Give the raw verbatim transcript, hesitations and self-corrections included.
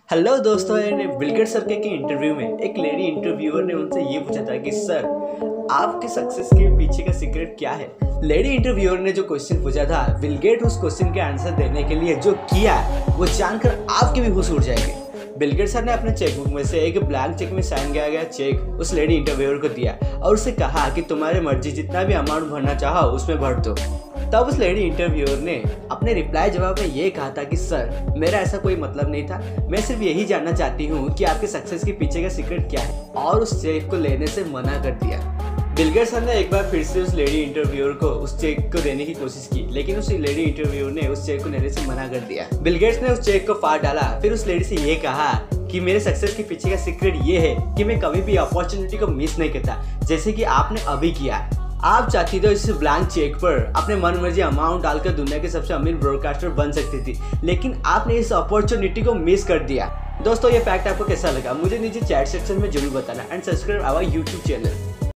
Hello दोस्तों, Bill Gates sir के interview में एक लेडी इंटरव्यूअर ने उनसे ये पूछा था कि सर आपके सक्सेस के पीछे का सीक्रेट क्या है। लेडी इंटरव्यूअर ने जो क्वेश्चन पूछा था, बिल गेट उस क्वेश्चन के आंसर देने के लिए जो किया वो जानकर आपके भी होश उड़ जाएंगे। बिल गेट्स सर ने अपने चेकबुक में से एक ब्लैंक चेक में साइन किया गया चेक उस लेडी इंटरव्यूअर को दिया और उससे कहा कि तुम्हारी मर्जी जितना भी अमाउंट भरना चाहो उसमें भर दो। तब उस लेडी इंटरव्यूअर ने अपने रिप्लाई जवाब में ये कहा था कि सर मेरा ऐसा कोई मतलब नहीं था, मैं सिर्फ यही जानना चाहती हूँ कि आपके सक्सेस के पीछे का सीक्रेट क्या है, और उस चेक को लेने से मना कर दिया। बिल गेट्स सर ने एक बार फिर से उस लेडी इंटरव्यूअर को उस चेक को देने की कोशिश की, लेकिन उस लेडी इंटरव्यूअर ने उस चेक को लेने से मना कर दिया। बिल गेट्स ने उस चेक को फाड़ डाला, फिर उस लेडी से ये कहा कि मेरे सक्सेस के पीछे का सीक्रेट ये है कि मैं कभी भी अपॉर्चुनिटी को मिस नहीं करता, जैसे कि आपने अभी किया। आप चाहती तो इस ब्लैंक चेक पर अपने मन मर्जी अमाउंट डालकर दुनिया के सबसे अमीर ब्रॉडकास्टर बन सकती थी, लेकिन आपने इस अपॉर्चुनिटी को मिस कर दिया। दोस्तों, ये फैक्ट आपको कैसा लगा मुझे नीचे चैट सेक्शन में जरूर बताना and subscribe our YouTube channel.